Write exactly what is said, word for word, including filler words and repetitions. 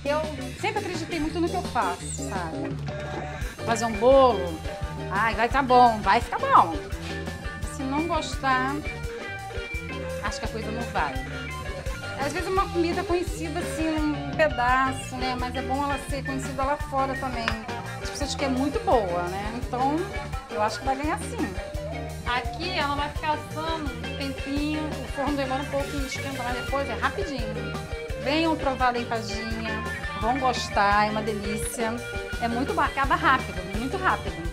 eu sempre acreditei muito no que eu faço, sabe? Fazer um bolo, ai, vai tá bom, vai ficar bom. Se não gostar, acho que a coisa não vai. Às vezes uma comida conhecida assim, um pedaço, né? Mas é bom ela ser conhecida lá fora também. As pessoas que é muito boa, né? Então, eu acho que vai ganhar sim. Aqui ela vai ficar assando um tempinho, o forno demora um pouco em esquentar, mas depois é rapidinho. Venham provar a empadinha, vão gostar, é uma delícia. É muito bom, acaba rápido, muito rápido.